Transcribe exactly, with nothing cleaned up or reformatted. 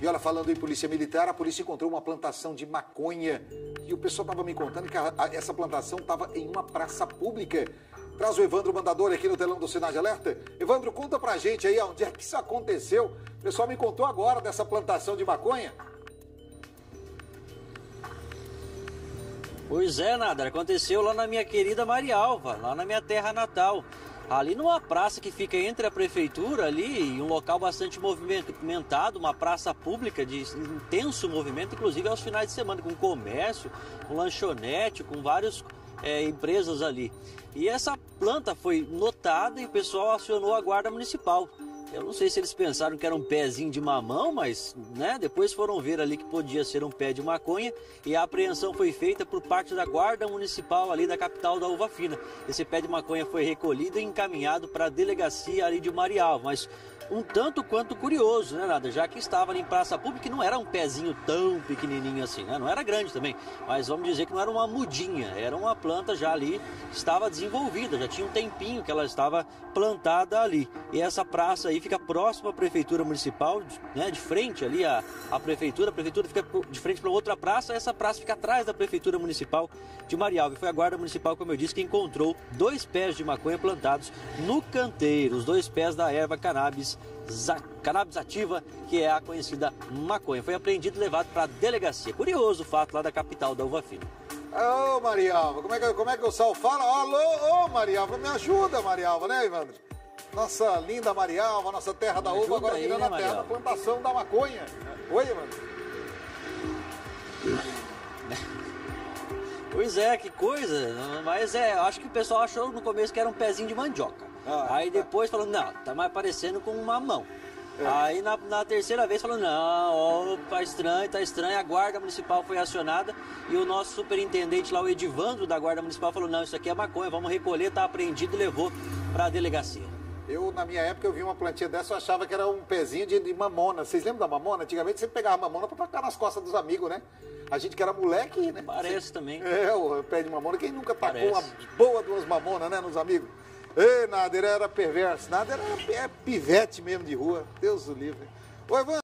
E olha, falando em polícia militar, a polícia encontrou uma plantação de maconha e o pessoal estava me contando que a, a, essa plantação estava em uma praça pública. Traz o Evandro Mandador aqui no telão do Cidade Alerta. Evandro, conta pra gente aí onde é que isso aconteceu. O pessoal me contou agora dessa plantação de maconha. Pois é, Nader, aconteceu lá na minha querida Marialva, lá na minha terra natal. Ali numa praça que fica entre a prefeitura ali, um local bastante movimentado, uma praça pública de intenso movimento, inclusive aos finais de semana, com comércio, com lanchonete, com várias é, empresas ali. E essa planta foi notada e o pessoal acionou a guarda municipal. Eu não sei se eles pensaram que era um pezinho de mamão, mas né, depois foram ver ali que podia ser um pé de maconha e a apreensão foi feita por parte da Guarda Municipal ali da capital da Uva Fina. Esse pé de maconha foi recolhido e encaminhado para a delegacia ali de Marialva, mas um tanto quanto curioso, né, Nada? Já que estava em praça pública, não era um pezinho tão pequenininho assim, né? Não era grande também, mas vamos dizer que não era uma mudinha, era uma planta já ali, estava desenvolvida, já tinha um tempinho que ela estava plantada ali. E essa praça aí fica próxima à prefeitura municipal, né, de frente ali à, à prefeitura, a prefeitura fica de frente para outra praça, essa praça fica atrás da prefeitura municipal de Marialva. E foi a guarda municipal, como eu disse, que encontrou dois pés de maconha plantados no canteiro, os dois pés da erva cannabis, cannabis sativa, que é a conhecida maconha. Foi apreendido e levado para a delegacia. Curioso o fato lá da capital da Uva Fina. Ô, Marialva, como é que, como é que o Sal fala? Alô, ô, Marialva, me ajuda, Marialva, né, Evandro? Nossa linda Marialva, nossa terra da uva, agora aí, virando né, a terra da plantação da maconha. Oi, Evandro? Pois é, que coisa, mas é, acho que o pessoal achou no começo que era um pezinho de mandioca. Ah, aí tá. Depois falou, não, tá mais parecendo com uma mão. É. Aí na, na terceira vez falou, não, ó, tá estranho, tá estranho, a guarda municipal foi acionada e o nosso superintendente lá, o Edivandro da guarda municipal, falou, não, isso aqui é maconha, vamos recolher, tá apreendido e levou para a delegacia. Eu, na minha época, eu vi uma plantinha dessa, eu achava que era um pezinho de, de mamona. Vocês lembram da mamona? Antigamente você pegava mamona pra tacar nas costas dos amigos, né? A gente que era moleque, né? Parece você... também. É, o pé de mamona. Quem nunca tacou Parece. uma boa duas mamonas, né, nos amigos? Ei, Nader era perverso. Nader era é pivete mesmo de rua. Deus o livre. Ô, Evandro.